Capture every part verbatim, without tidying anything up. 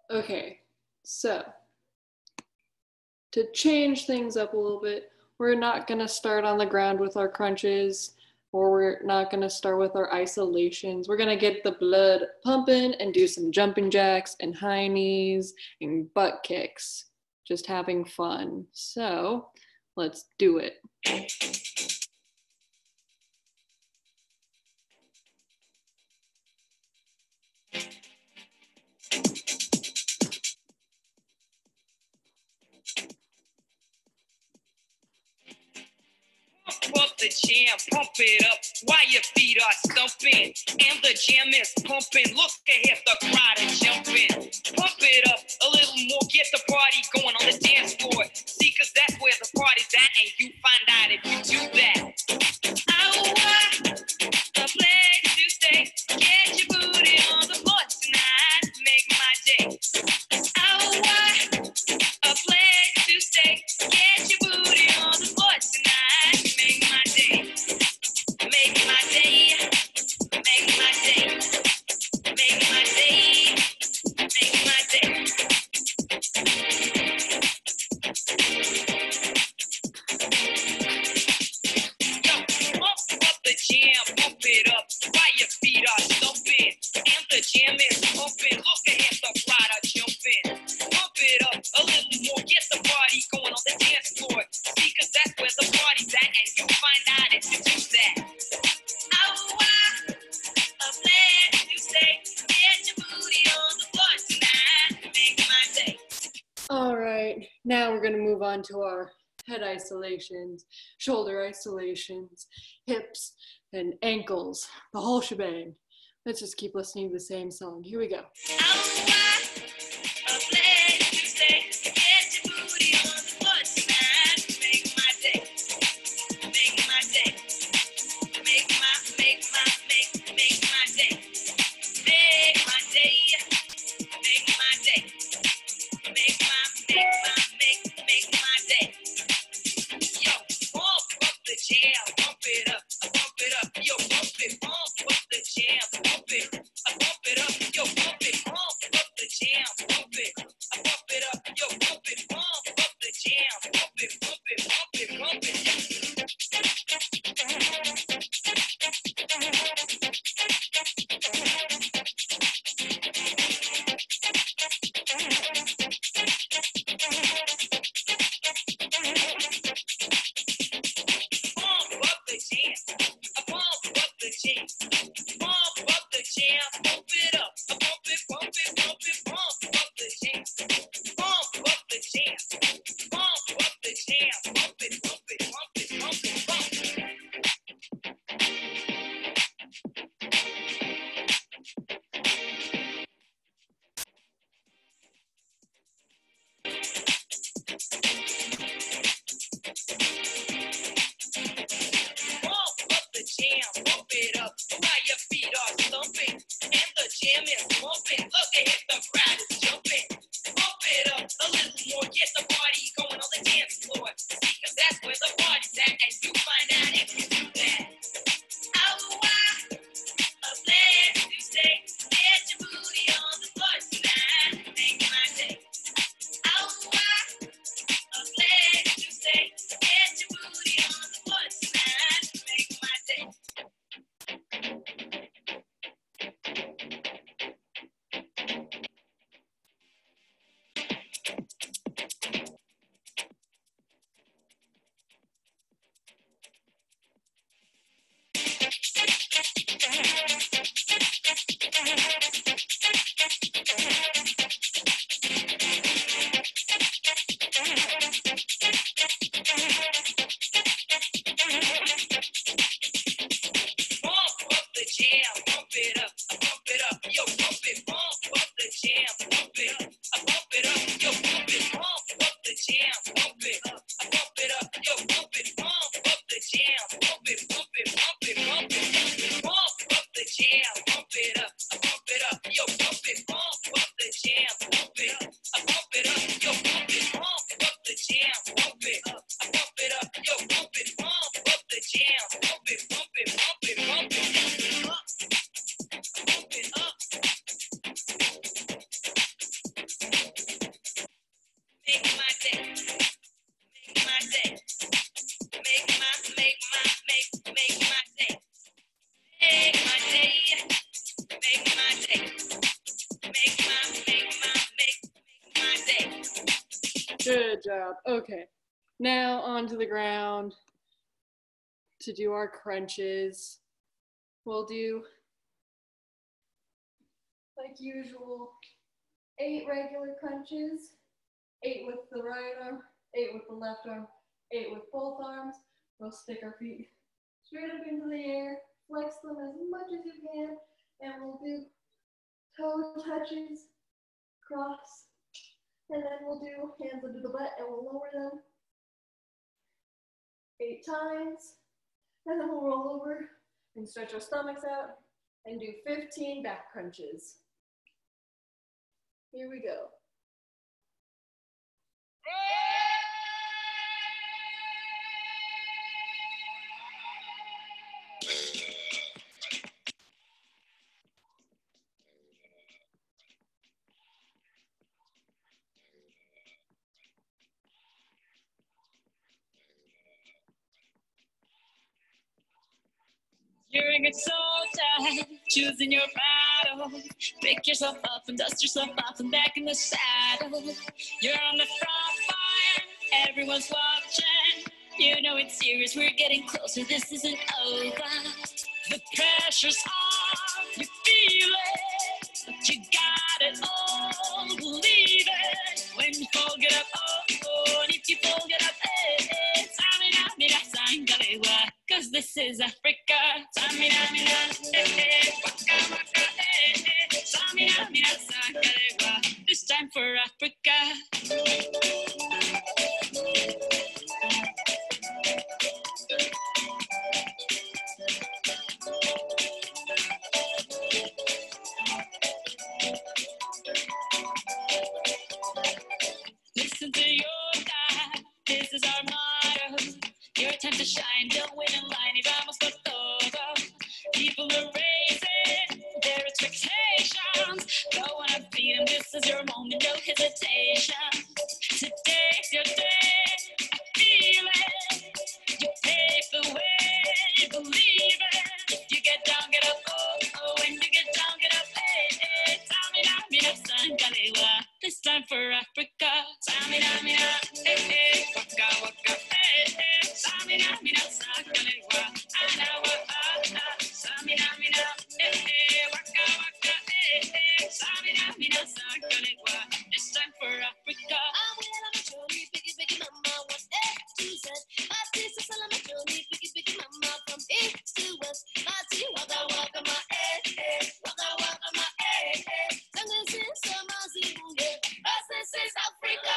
Okay, so to change things up a little bit, we're not gonna start on the ground with our crunches, or we're not gonna start with our isolations. We're gonna get the blood pumping and do some jumping jacks and high knees and butt kicks, just having fun. So let's do it. Pump up the jam, pump it up while your feet are stumping. And the jam is pumping. Look ahead, the crowd is jumping. Pump it up a little more, get the party going on the dance floor. See, cause that's where the party's at, and you find out if you do that. Oh, what a place to stay. Get your booty on the floor tonight. Make my day. Oh, what a place to stay. Get your booty on the floor tonight. Make my day. Make my day. Make my day. Make my day. Make my day. Yo, pump up the jam, pump it up while your feet are stumping. And the jam is pumping. Look ahead, the crowd are jumping. Pump it up a little more, get the party going on the dance floor. See, cause that's where the party's at, and you find out if you do that. Oh, what a place to stay. Get your booty on the floor tonight. Make my day. All right, now we're gonna move on to our head isolations, shoulder isolations, hips, and ankles, the whole shebang. Let's just keep listening to the same song. Here we go. Oh, what a place to stay. Get your booty on the floor tonight. Make my day. Make my day. Make my, make my, make, make my day. Make my day. Make my day. Make my, make my, make, make my day. Yo, pump up the jam, pump it up, pump it up. Yo, pump it, pump up the jam, pump it, pump it up. Yo, pump it, pump up the jam, pump it, pump it up. Yo, pump it, pump up the jam, pump it, pump it, pump it, pump it. Pump up the jam, pump up the jam, pump up the jam, pump it up, pump it, pump it, pump it, pump up the jam, pump up the jam, pump up the jam, pump it, pump it, pump it, pump it, pump it. Pump up the jam, pump it up while your feet are stumping. And the jam is pumping. Look ahead, the crowd is jumping. Pump it up a little more, get the party going on the dance floor. See, cause that's where the party's at, and you find out if you do that. Oh, what a place to stay. Get your booty on the floor tonight. Make my day. Oh, what a place to stay. Get your booty on the floor tonight. Make my day. Pump up the jam, pump it up, pump it up. Yo, pump it, pump up the jam, pump it up, pump it up. Yo, pump it, pump up the jam, pump it up, pump it up. Yo, pump it, pump up the jam, pump it, pump it, pump it, pump it. Pump up the jam, pump it up, pump it up. Yo, pump it, pump up the jam, pump it up, pump it up. Yo, pump it, pump up the jam, pump it up, pump it up. Yo, pump it, pump up the jam, pump it, pump it, pump it, pump it. Pump. Good job. Okay, now onto the ground to do our crunches. We'll do, like usual, eight regular crunches, eight with the right arm, eight with the left arm, eight with both arms. We'll stick our feet straight up into the air, flex them as much as you can, and we'll do toe touches, cross, and then we'll do hands under the butt and we'll lower them eight times, and then we'll roll over and stretch our stomachs out and do fifteen back crunches. Here we go. You're a good soldier, choosing your battle. Pick yourself up and dust yourself off and back in the saddle. You're on the front line, everyone's watching. You know it's serious, we're getting closer, this isn't over. The pressure's on, you feel it, but you got it all, believe it. When you fall, get up, oh, oh, and if you fall, get up, eh, eh. Tamina, mira, sangalewa, cause this is Africa. Tamina, mira, eh, eh, waka, waka, eh, eh. Tamina, mira, sangalewa, this time for Africa. Listen to your God, this is our motto. Your time to shine, don't wait in line, y vamos por todo. People are raising their expectations. Go on and feed them, this is your moment, no hesitation. Today's your day, I feel it. You pave the way, believe it. You get down, get up, oh, oh, when you get down, get up, hey, hey. Tamina, mina, sangalewa, this time for Africa. Tamina, mina, hey, hey, waka, waka, hey, hey. Tamina, mina, sangalewa, anawa, ah, ah. Tamina, mina, hey, hey, waka, waka, hey, hey. Tamina, mina, sangalewa, this time for Africa. I'm with a majority, biggie, biggie, mama, what's A to Z? My sister's a majority, biggie, biggie, mama, from east to west. My tea, waka, waka, my eh, eh, waka, waka, my eh, eh. This is Zimbabwe, this is Africa.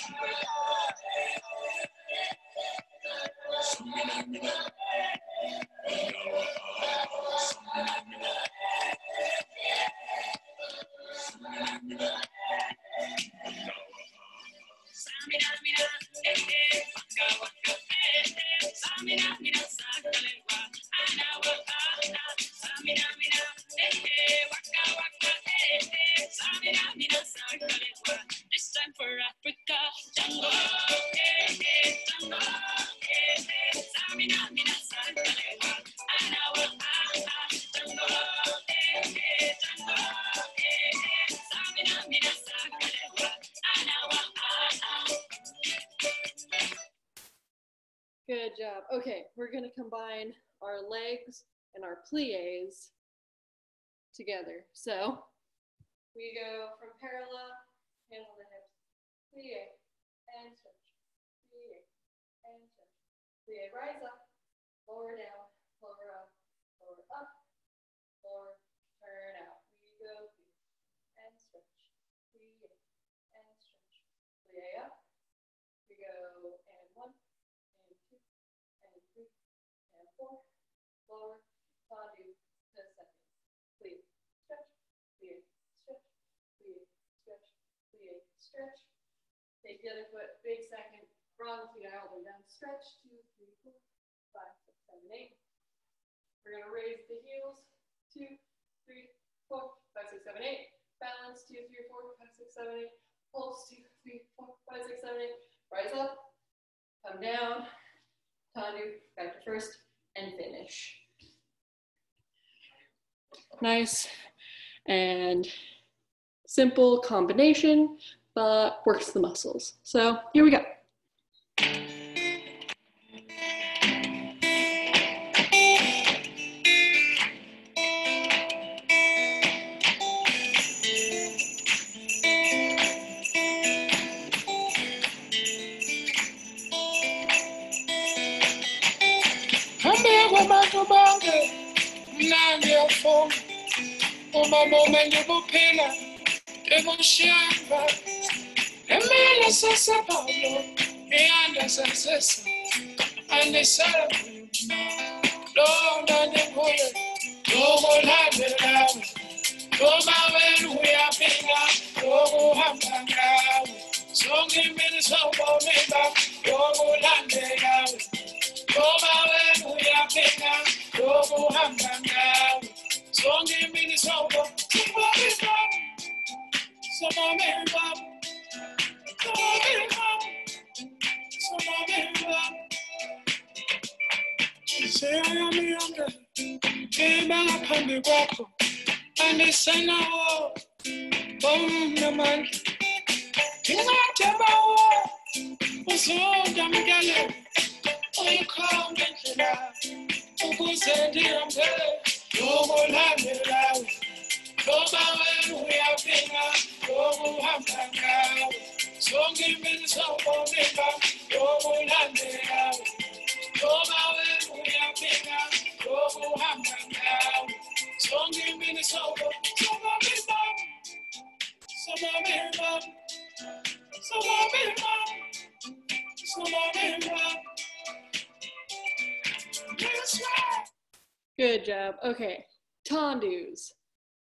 Samina, mina, eh, eh, waka, waka, eh, eh. Samina, mina, sangalewa, anawa, ah, ah. Samina, mina, eh, eh, waka, waka, eh, eh. Samina, mina, sangalewa, this time for Africa. Jungle, eh, eh, jungle, eh, eh. Samina, mina, sangalewa, anawa, ah, ah. Jungle, eh, eh, jungle, eh, eh. Samina, mina, sangalewa, anawa, ah, ah. Good job. Okay, we're gonna combine our legs and our plies together. So we go from parallel, hands on the hips, plie, and switch, plie, and switch, plie, rise up, lower down, lower up, lower up, lower, turn out. We go plie, and switch, plie, and stretch, plie up. We go and one, and two, and three, and four, lower, tendu, to second, plie, stretch, plie, stretch, plie, stretch, plie, stretch. Take the other foot, big second, wrong feet all the way down, stretch, two, three, four, five, six, seven, eight. We're gonna raise the heels, two, three, four, five, six, seven, eight. Balance, two, three, four, five, six, seven, eight. Pulse, two, three, four, five, six, seven, eight. Rise up, come down, tendu, back to first, and finish. Nice and simple combination. but works the muscles. So here we go. Good job. Okay, tendus.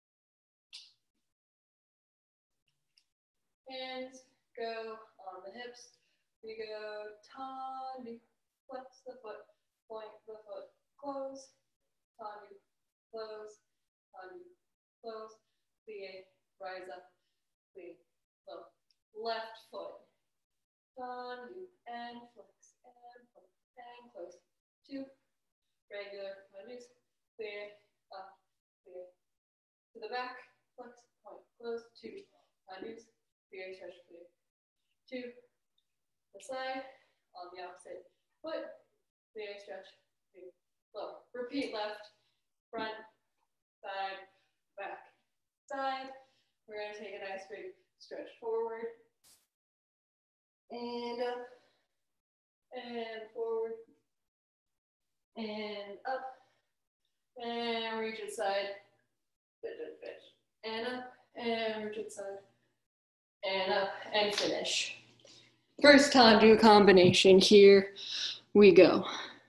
Hands go on the hips. We go tendu. Flex the foot. Point the foot. Close. Tendu. Close. Tendu. Close. Plie. Rise up. Plie. Low. Left foot. Tendu and flex and flex and close. Two. Regular tendus. Plie. Up. Plie. To the back. Flex. Point. Close. Two. Tendus. Plie. Stretch. Plie. Two. The side. On the opposite foot. Plie. Stretch. Plie. Low. Repeat left. Front. Side. Back. Side. We're going to take a nice big stretch forward. And up. And forward. And up. And reach it side. Fidget, fidget. And up. And reach it side. And up. And finish. First tendu combination. Here we go.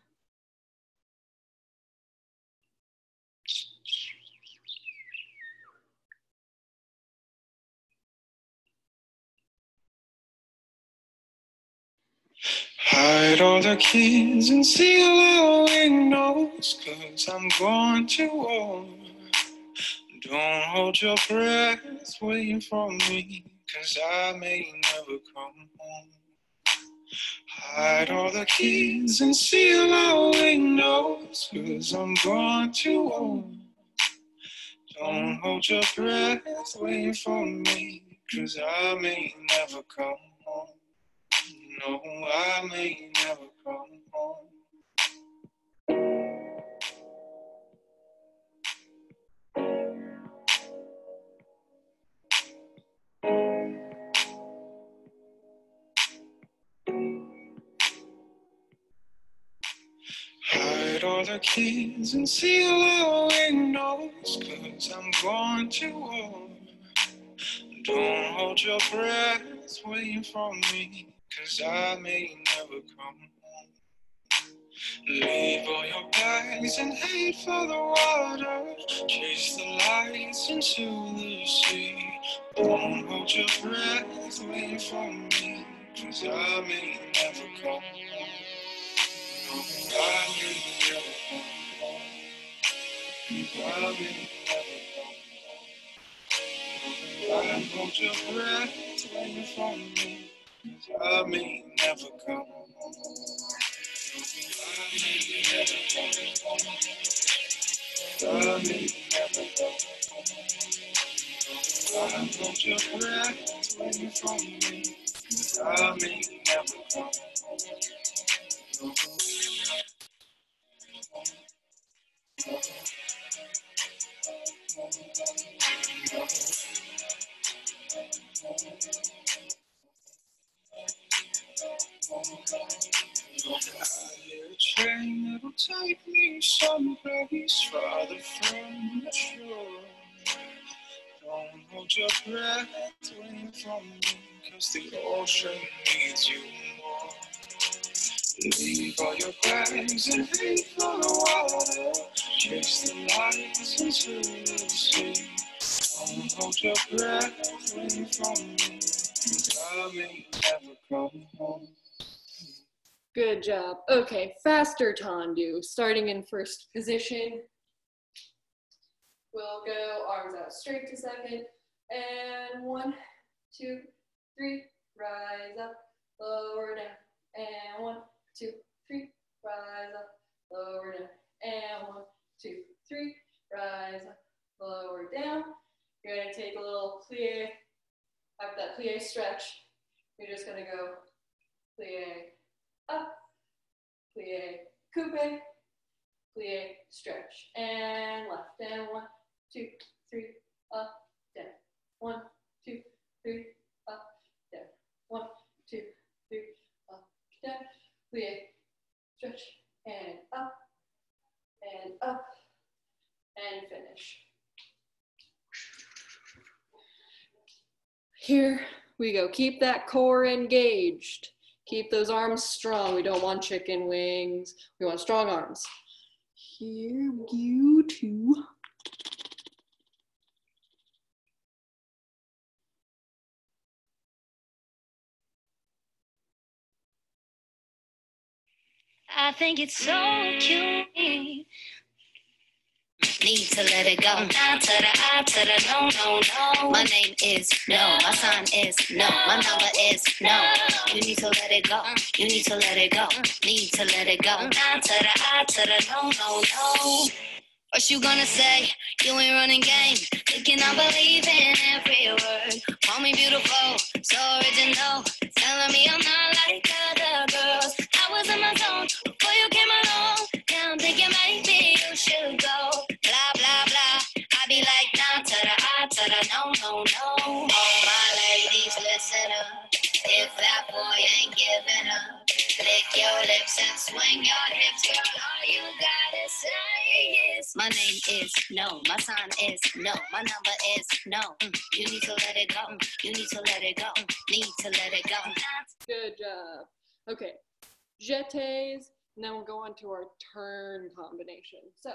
Hide all the keys and seal our windows, cause I'm going to war. Don't hold your breath waiting for me, cause I may never come home. Hide all the keys and seal our windows, cause I'm going to war. Don't hold your breath waiting for me, cause I may never come home. No, I may never come home. Hide all the keys and seal our windows, cause I'm going to war. Don't hold your breath waiting for me, cause I may never come home. Leave all your bags and head for the water. Chase the lights into the sea. Don't hold your breath waiting for me, cause I may never come home. No, I may never come home. I may never come home. I hold your breath waiting for me, cause I may never come home. I may never come home. I may never come home. I hold your breath away from me. I may never come home. I hear a train that'll take me someplace farther from the shore. Don't hold your breath waiting for me, 'cause the ocean needs you more. Leave all your bags and head for the water. Chase the lights into the sea. Don't hold your breath waiting for me, 'cause I may never come home. Good job. Okay, faster tendu, starting in first position. We'll go arms out straight to second. And one, two, three, rise up, lower down. And one, two, three, rise up, lower down. And one, two, three, rise up, lower down. You're gonna take a little plie, have that plie stretch. You're just gonna go plie up, plie, coupe, plie, stretch, and left, and one, two, three, up, down, one, two, three, up, down, one, two, three, up, down, plie, stretch, and up, and up, and finish. Here we go. Keep that core engaged. Keep those arms strong. We don't want chicken wings. We want strong arms. Here we go too. I think it's so cute. Need to let it go. I to the I to the no, no, no. My name is no. My sign is no. My number is no. You need to let it go. You need to let it go. Need to let it go. I to the I to the no, no, no. What you gonna say? You ain't running game. Thinking I believe in every word. Call me beautiful, so original. Telling me I'm not like other girls. I was in my zone before you came along. Now I'm thinking maybe you should go. Blah, blah, blah. I be like, nah, to the I, to the no, no, no. All my ladies, listen up. If that boy ain't giving up, lick your lips and swing your hips, girl. All you gotta say is, my name is no. My sign is no. My number is no. Mm. You need to let it go. Mm. You need to let it go. Mm. Need to let it go. Good job. Okay, jetés, and then we'll go on to our turn combination. So,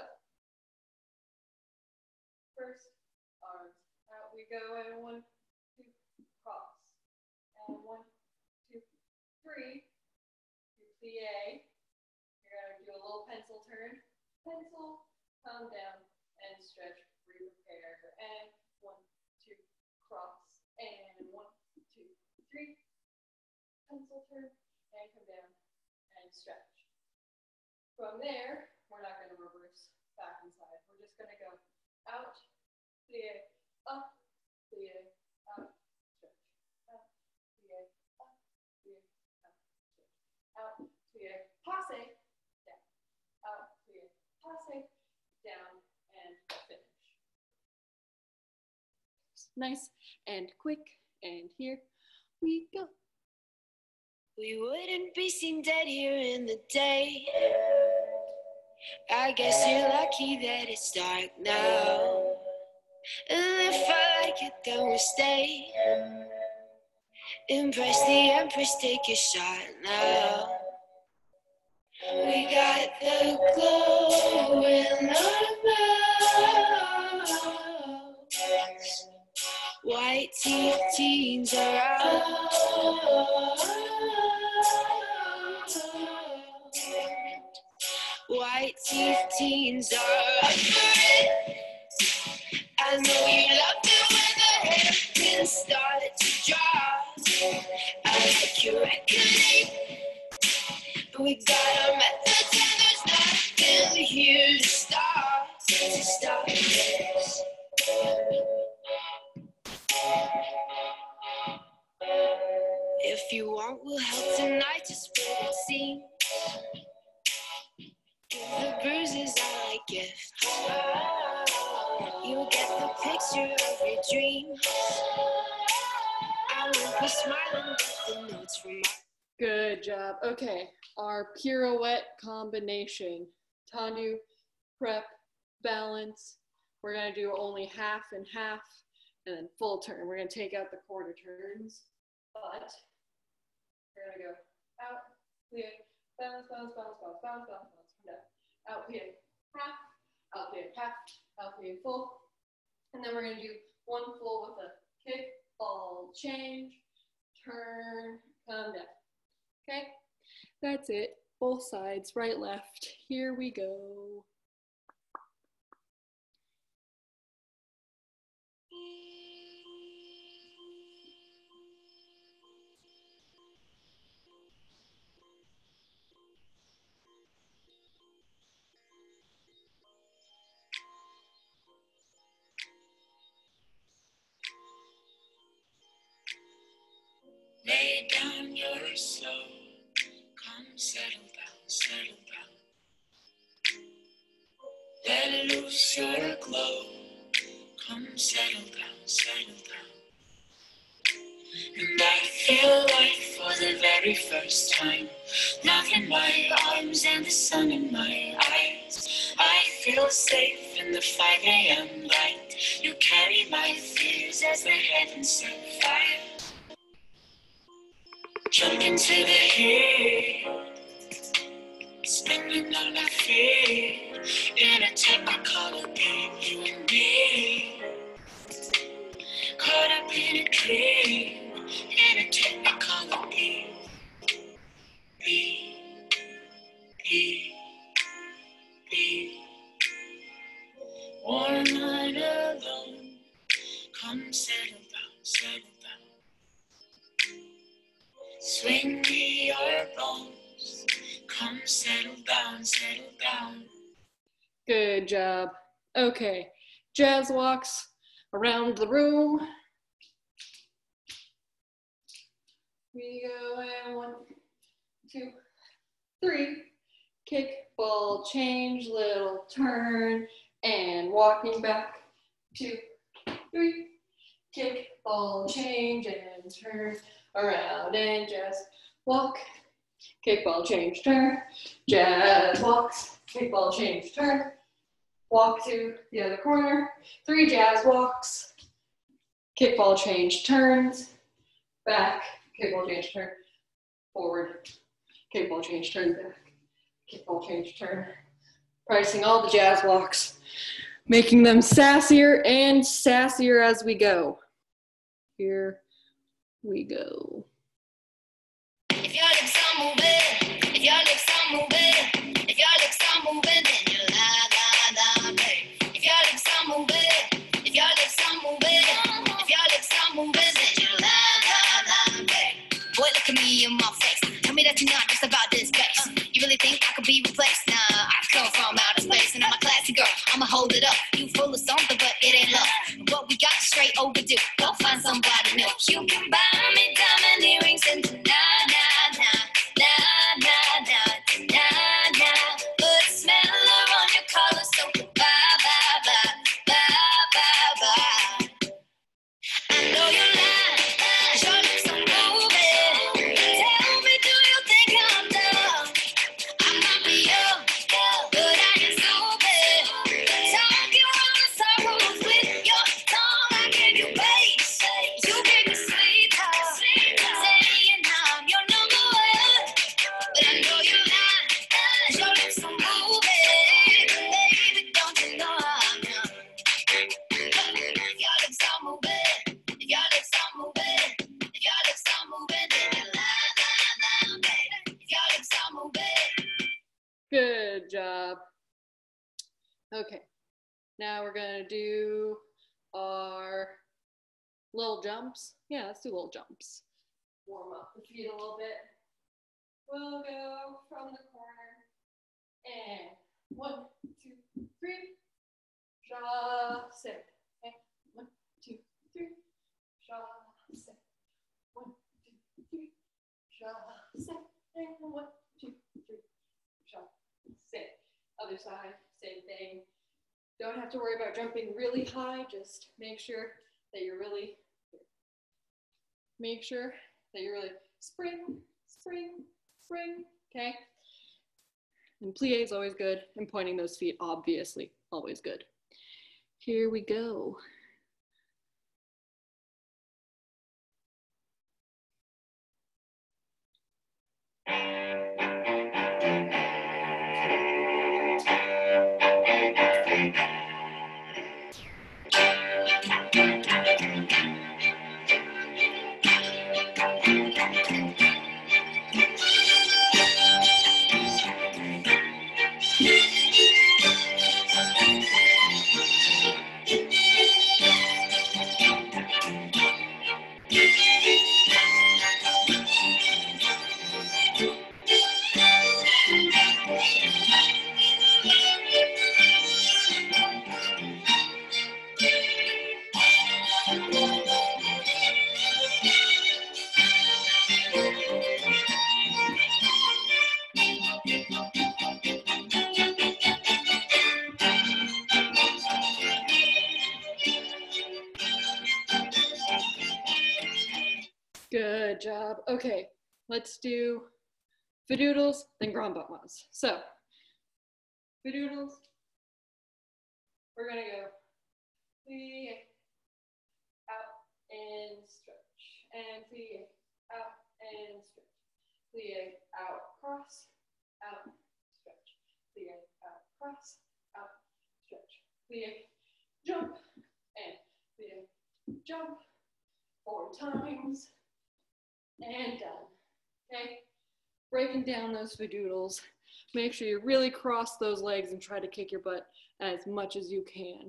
first, arms out we go, and one, two, cross. And one, two, three, you plie. You're gonna do a little pencil turn. Pencil, come down, and stretch, re-prepare. And one, two, cross. And one, two, three, pencil turn, and come down, and stretch. From there, we're not gonna reverse back and side. We're just gonna go out, plie, up, plie, out, stretch, out, plie, up, plie, out, stretch, out, plie, passe, down, out, plie, passe, down, and finish. Nice and quick, and here we go. We wouldn't be seen dead here in the day. I guess you're lucky that it's dark now. And if I like it, then we stay. Impress the Empress, take a shot now. We got the glow in our mouths. White teeth, teens are out. White teeth, teens are afraid. I know you loved it when the hairpins started to drop. I like your reckoning, but we got our methods and there's nothing here to stop. To stop this. get the picture of your dream. I won't be smiling, but the notes from my... Good job. Okay, our pirouette combination. Tendu, prep, balance. We're gonna do only half and half, and then full turn. We're gonna take out the quarter turns, but we're gonna go out, plie, balance, balance, balance, balance, balance, balance, balance, down, out, plie, half, out, plie, half, out, plie, full. And then we're gonna do one full with a kick, ball, change, turn, come down. Okay, that's it. Both sides, right, left. Here we go. Lay down your soul. Come settle down, settle down. Let loose your glow. Come settle down, settle down. And I feel like for the very first time, love in my arms and the sun in my eyes. I feel safe in the five A M light. You carry my fears as the heavens set fire. Jump into the heat, spinning on our feet, in a technicolor beat, you and me, caught up in a dream, in a technicolor beat, beat, beat, beat. One night alone, come settle down, settle down. Swing me your bones. Come settle down, settle down. Good job. Okay, jazz walks around the room. We go in one, two, three. Kick, ball, change, little turn, and walking back. Two, three. Kick, ball, change, and turn around and jazz walk. Kick, ball, change, turn. Jazz walks. Kick, ball, change, turn. Walk to the other corner. Three jazz walks. Kick, ball, change, turns. Back. Kick, ball, change, turn. Forward. Kick, ball, change, turn. Back. Kick, ball, change, turn. Practicing all the jazz walks. Making them sassier and sassier as we go. Here we go. If your lips are moving, if your lips are moving, if your lips are moving, then you la la la, babe. If your lips are moving, if your lips are moving, if your lips are moving, then you la la la, babe. Boy, look at me in my face. Tell me that you're not just about this bass. You really think I could be replaced? Nah, I come from outer space and I'm a classy girl. I'ma hold it up. You full of something, but it ain't love. What we got is straight overdue. Go find somebody new. You can buy me diamond earrings and nah nah nah nah nah nah nah nah. But smell around your collar, so bye bye bye bye bye bye. I know you're lying, your lips are moving. Tell me, do you think I'm dumb? I might be young, but I ain't stupid. Talking around in circles with your tongue, I give you base. You give me sweetheart, saying I'm your number one. But I know you're lying, your lips are moving. Baby, don't you know I'm young? Your lips are moving, your lips are moving, your lips are moving, then you lie, lie, lie, baby. Your lips are moving. Good job. Okay, now we're gonna do our little jumps. Yeah, let's do little jumps. Warm up the feet a little bit. We'll go from the corner and one, two, three. Chasse. Okay, one, two, three. Chasse. One, two, three. Chasse. And one, two, three. Chasse. Other side, same thing. Don't have to worry about jumping really high. Just make sure that you're really, make sure that you're really spring, spring, spring, okay? And plie is always good, and pointing those feet, obviously, always good. Here we go. Good job. Okay, let's do Fadoodles, then Grand Battements. So, Fadoodles, we're gonna go plie, out and stretch, and plie, out and stretch, plie, out, cross, out, stretch, plie, out, cross, out, stretch, plie, jump, and plie, jump, four times, and done, okay? Breaking down those Fadoodles. Make sure you really cross those legs and try to kick your butt as much as you can.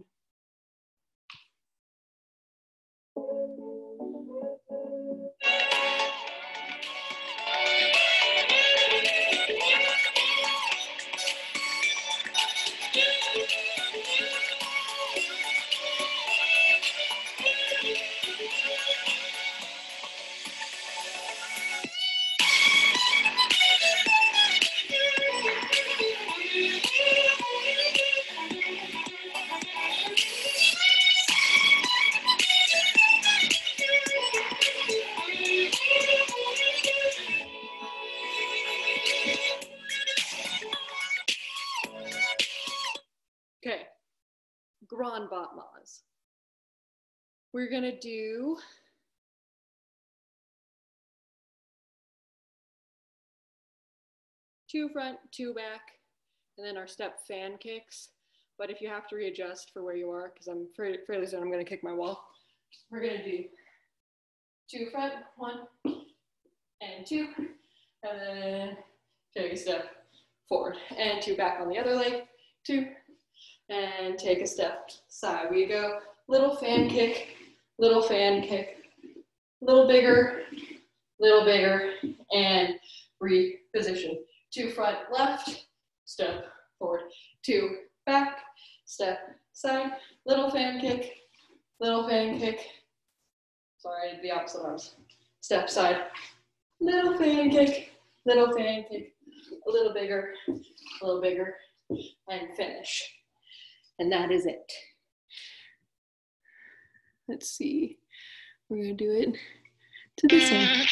Okay, Grand Battements. We're gonna do two front, two back, and then our step fan kicks. But if you have to readjust for where you are, because I'm fairly, fairly soon I'm gonna kick my wall, we're gonna do two front, one, and two, and then take a step forward, and two back on the other leg, two, and take a step side. We go little fan kick, little fan kick, little bigger, little bigger, and reposition. Two front, left, step forward, two back, step side, little fan kick, little fan kick, sorry, the opposite arms, step side, little fan kick, little fan kick, a little bigger, a little bigger, and finish. And that is it. Let's see, we're gonna do it to this end.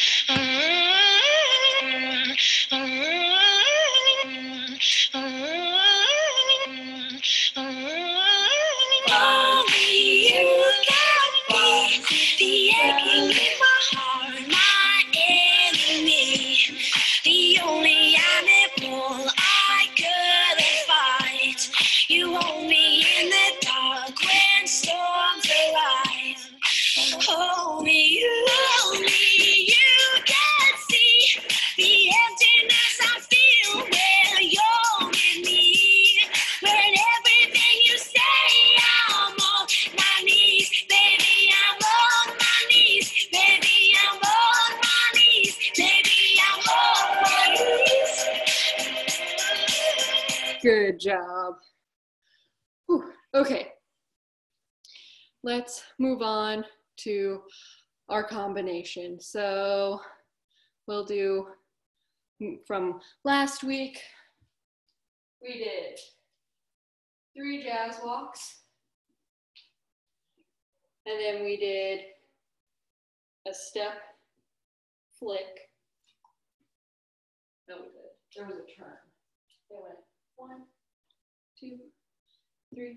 Only you can be the aching in my heart, my enemy, the only animal I couldn't fight. You hold me in the dark when storms arise. Only you, only you can see the emptiness I feel when you're with me. When everything you say, I'm on my knees. Baby, I'm on my knees. Baby, I'm on my knees. Baby, I'm on my knees. Good job. Whew. Okay, let's move on to our combination. So we'll do from last week, we did three jazz walks. And then we did a step flick. No, we did. There was a turn. They went one, two, three.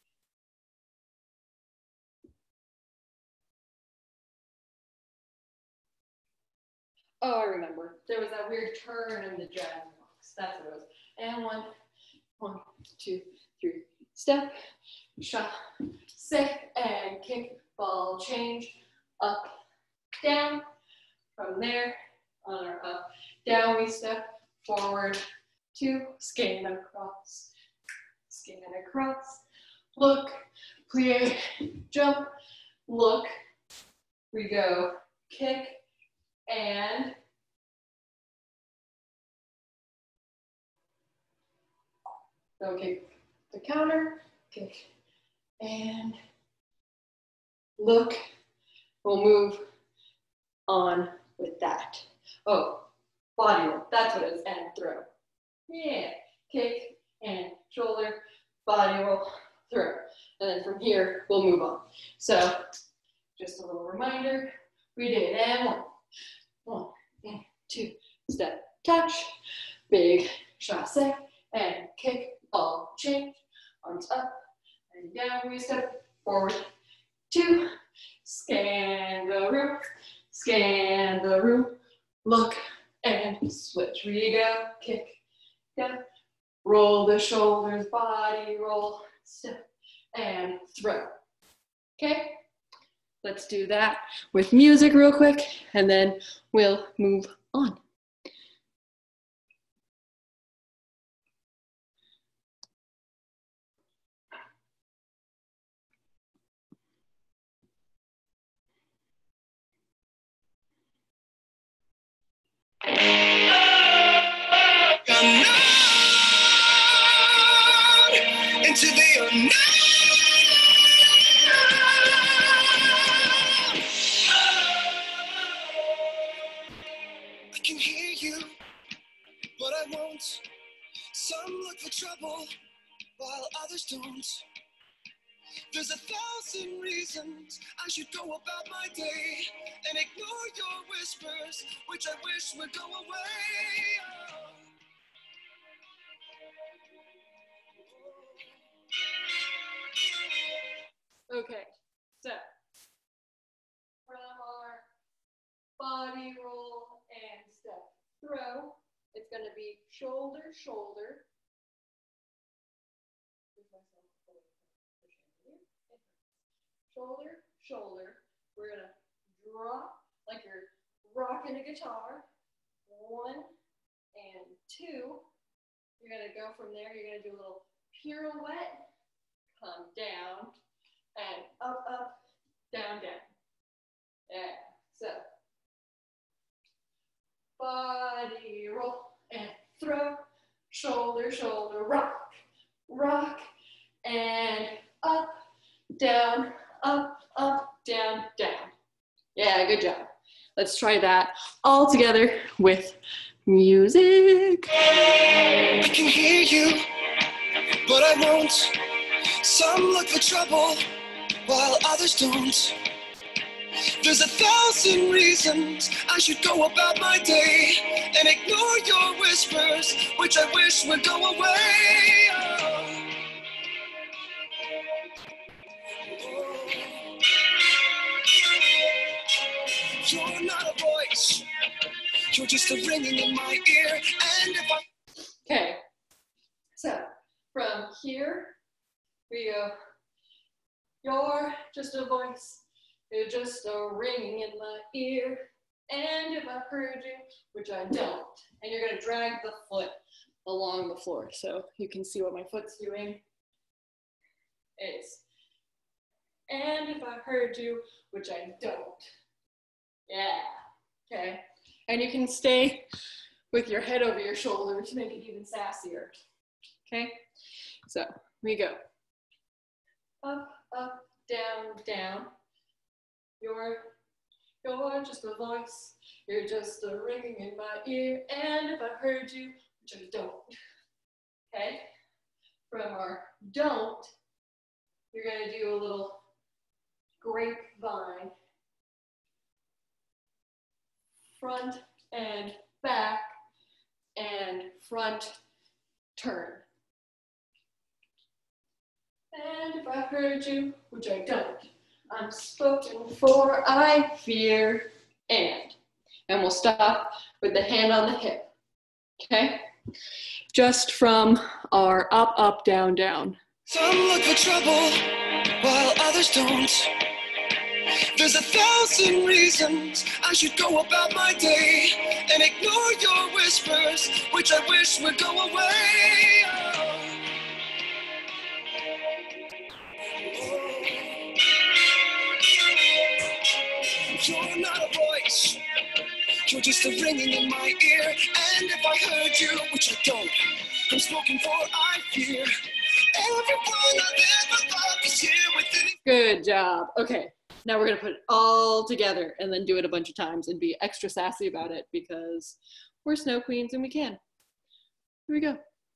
Oh, I remember. There was that weird turn in the jazz walks. That's what it was. And one, one, two, three. Step, shot, set, and kick, ball, change, up, down. From there, on our up, down we step, forward, two, scan across, scan across, look, plie, jump, look, we go, kick, and go kick the counter, kick, and look, we'll move on with that. Oh, body roll, that's what it is, and throw. Yeah, kick and shoulder, body roll, throw. And then from here, we'll move on. So, just a little reminder, we did, and one, one, and two, step, touch, big chasse, and kick, ball, change, arms up, and down, we step forward, two, scan the room, scan the room, look, and switch. We go, kick, down, roll the shoulders, body roll, step, and throw. Okay? Let's do that with music real quick, and then we'll move on. Into the unknown. I can hear you, but I won't. Some look for trouble, while others don't. There's a thousand reasons I should go about my day and ignore your whispers, which I wish would go away. Oh. Okay, so from our body roll and step throw, it's going to be shoulder, shoulder. Shoulder, shoulder. We're going to drop like you're rocking a guitar. One and two. You're going to go from there. You're going to do a little pirouette. Come down. And up, up, down, down. Yeah, so. Body roll and throw. Shoulder, shoulder, rock, rock, and up, down, up, up, down, down. Yeah, good job. Let's try that all together with music. I can hear you, but I won't. Some look for trouble, while others don't. There's a thousand reasons I should go about my day and ignore your whispers, which I wish would go away. Oh. You're not a voice, you're just a ringing in my ear. And if I... Okay, so from here, we go, you're just a voice, you're just a ringing in my ear. And if I heard you, which I don't, and you're gonna drag the foot along the floor. So you can see what my foot's doing. It's, and if I heard you, which I don't. Yeah, okay. And you can stay with your head over your shoulder to make it even sassier. Okay, so we go. Up, up, down, down. You're, you're just a voice. You're just a ringing in my ear. And if I heard you, which I don't. Okay, from our don't, you're gonna do a little grapevine. Front and back and front turn. And if I heard you, which I don't, I'm spoken for, I fear, and. And we'll stop with the hand on the hip, okay? Just from our up, up, down, down. Some look for trouble while others don't. There's a thousand reasons I should go about my day and ignore your whispers, which I wish would go away. Oh. You're not a voice, you're just a ringing in my ear. And if I heard you, which I don't, I'm spoken for, I fear. Everyone I've ever loved is here within. Good job. Okay, now we're gonna put it all together and then do it a bunch of times and be extra sassy about it because we're snow queens and we can. Here we go.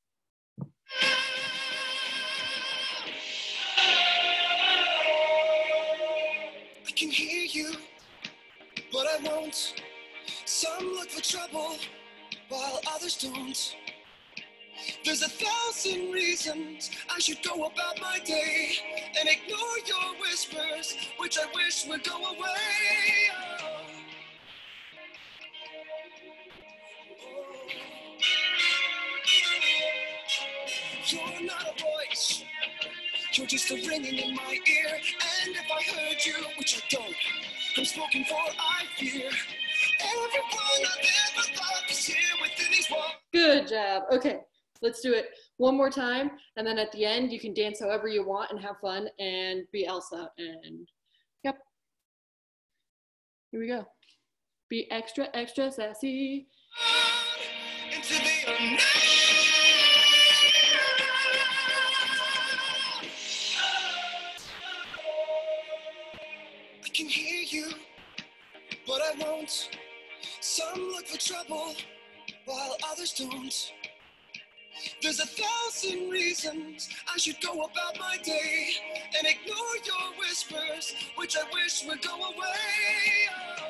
I can hear you, but I won't. Some look for trouble while others don't. There's a thousand reasons I should go about my day and ignore your whispers, which I wish would go away. Oh. You're not a voice, you're just a ringing in my ear. And if I heard you, which I don't, I'm spoken for, I fear. Everyone I've ever loved is here within these walls. Good job. Okay, let's do it one more time. And then at the end, you can dance however you want and have fun and be Elsa. And yep. Here we go. Be extra, extra sassy. Into the unknown. I can hear you, but I won't. Some look for trouble while others don't. There's a thousand reasons I should go about my day and ignore your whispers, which I wish would go away. Oh.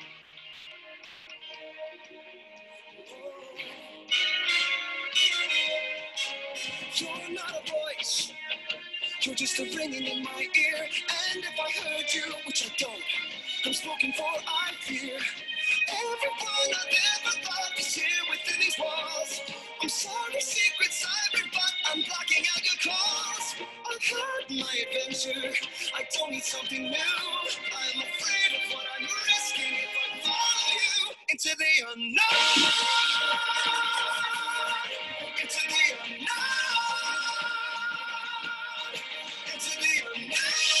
You're not a voice, you're just a ringing in my ear. And if I heard you, which I don't, I'm spoken for, I fear. Everyone I've ever loved is here within these walls. I'm sorry, secret siren, but I'm blocking out your calls. I've had my adventure, I don't need something new. I'm afraid of what I'm risking if I follow you into the unknown. Into the unknown. Into the unknown.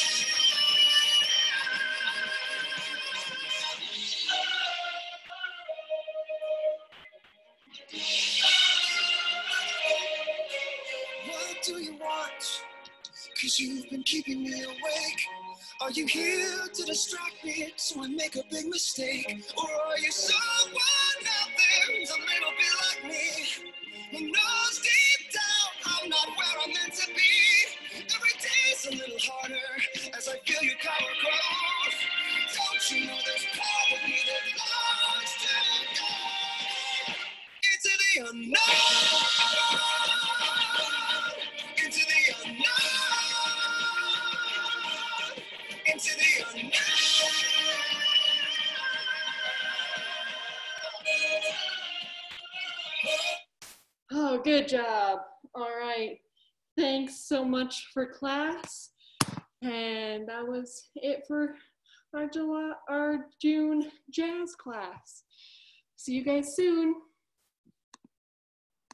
What do you want? Cause you've been keeping me awake. Are you here to distract me so I make a big mistake? Or are you someone out there who's a little bit like me? Who knows deep down I'm not where I'm meant to be? Every day's a little harder as I feel your power grow. Don't you know there's power with me that longs to go into the unknown? Into the unknown. Into the unknown. Oh, good job. All right. Thanks so much for class. And that was it for our July, our June jazz class. See you guys soon.